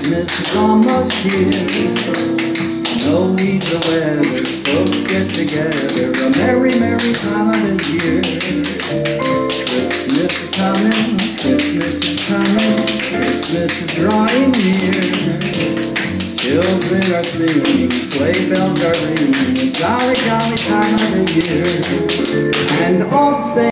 Christmas is almost here. Snow leaves the weather, folks get together, a merry, merry time of the year. Christmas is coming, Christmas is coming, Christmas is drawing near. Children are singing, sleigh bells are ringing, jolly, jolly time of the year. And all the same